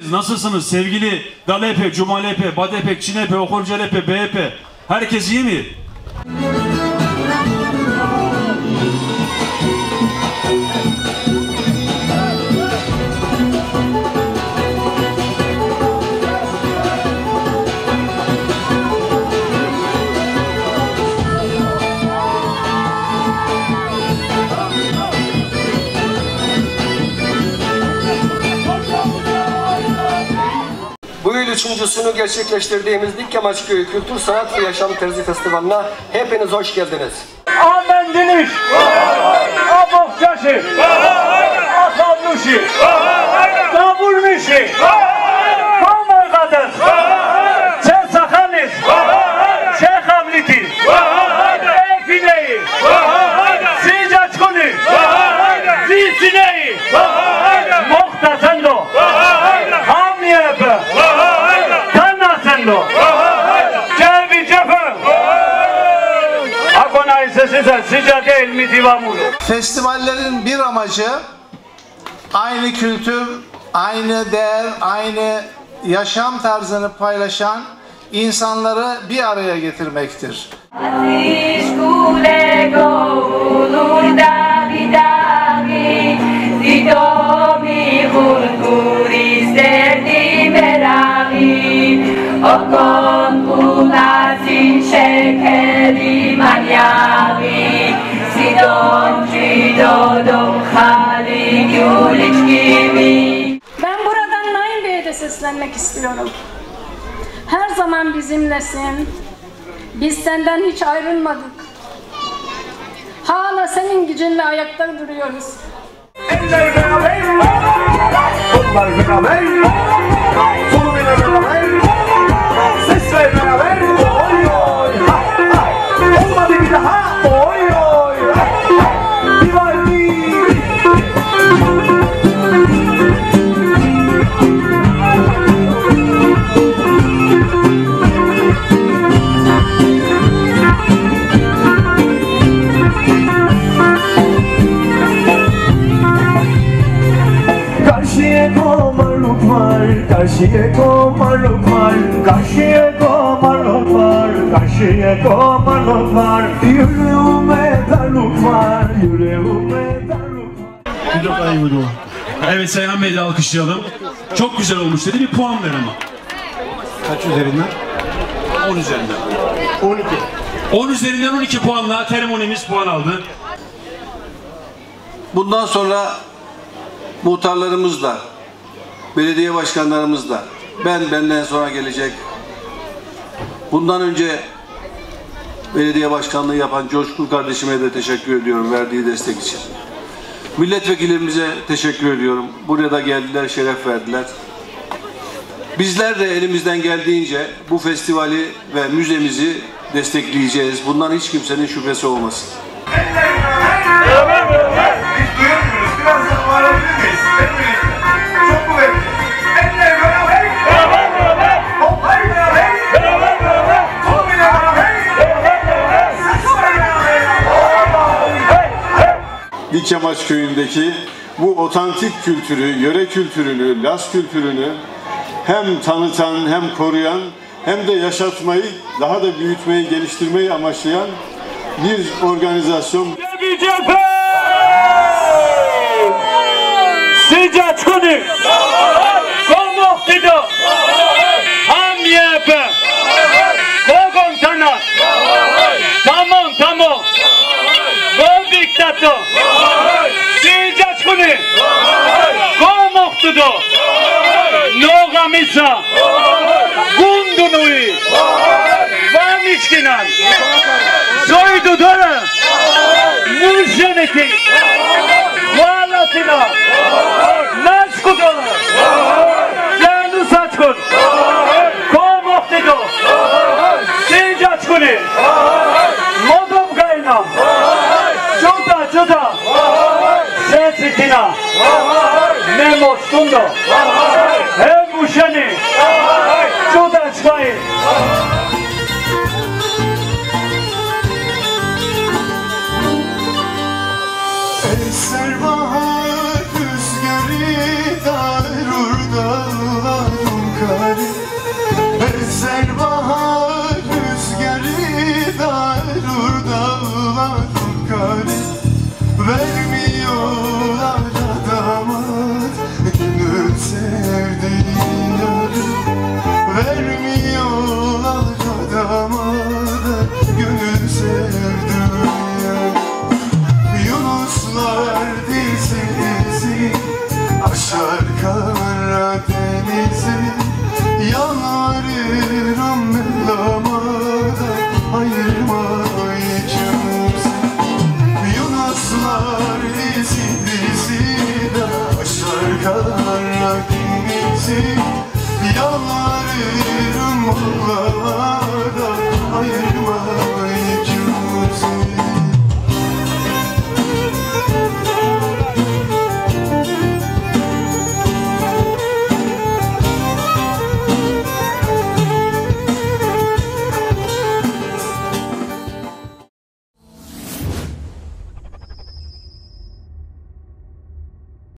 Nasılsınız sevgili Dalepe, Cumalepe, Badepe, Çinepe, Okurcalepe, BEP? Herkes iyi mi? Bu yıl üçüncüsünü gerçekleştirdiğimiz Likyamaçköy Kültür Sanat ve Yaşam Terzi Festivali'ne hepiniz hoş geldiniz. Amen diniş, abokçaşı, asabnuşi, davulmişi, kamargadır, çesakaniz, şehamliti, efineyi, sicaçkuni, zisineyi, muhtasendo, hamiyebe, tanasendo, cevi cefe, agonayse size sıca değil mi divamulu? Festivallerin bir amacı aynı kültür, aynı değer, aynı yaşam tarzını paylaşan insanları bir araya getirmektir. Ben buradan Naim Bey'e de seslenmek istiyorum. Her zaman bizimlesin. Biz senden hiç ayrılmadık. Hala senin gücünle ayakta duruyoruz. Eller beraber, kollar beraber, sol eller beraber, sesler beraber, oy oy, ha ha, olmadı bir daha, oy oy, ha ha, Vivaldi. Karşıya komarlık var, karşıya komarlık var, karşıya komarlık var, karşıya komarlık var, yüreğime darlık var, yüreğime darlık var. Evet, Seyhan Bey'i de alkışlayalım. Çok güzel olmuş dedi, bir puan ver ama. Kaç üzerinden? 10 üzerinden. 12. 10 üzerinden 12 puanla Teremonimiz puan aldı. Bundan sonra muhtarlarımızla, belediye başkanlarımızla, benden sonra gelecek, bundan önce belediye başkanlığı yapan Coşkun kardeşime de teşekkür ediyorum verdiği destek için. Milletvekillerimize teşekkür ediyorum. Buraya da geldiler, şeref verdiler. Bizler de elimizden geldiğince bu festivali ve müzemizi destekleyeceğiz. Bundan hiç kimsenin şüphesi olmasın. Biz duyamıyoruz, biraz da bağırabilir miyiz? Çok kuvvetli. Eller beraber, kollar beraber, sol beraber, saçlar beraber. Likyamaç köyündeki bu otantik kültürü, yöre kültürünü, Laz kültürünü hem tanıtan, hem koruyan, hem de yaşatmayı, daha da büyütmeyi, geliştirmeyi amaçlayan bir organizasyon. Cevi cephe! Sicaçkuni! Komoktido! Hamiyebe! Kogon tanat! Tamo! Gobiktato! Sicaçkuni! Komoktido! Nogamisa! Gundunui! Vamiçkinan! Soydudora! Muşeneti! Valatina! Naşkudola! Canu saçkun! Komoktido! Sicaçkuni! Modum gaynam! Çoda! Sesitina! Nemostundo! Hem muşeni! Çoda çbayı!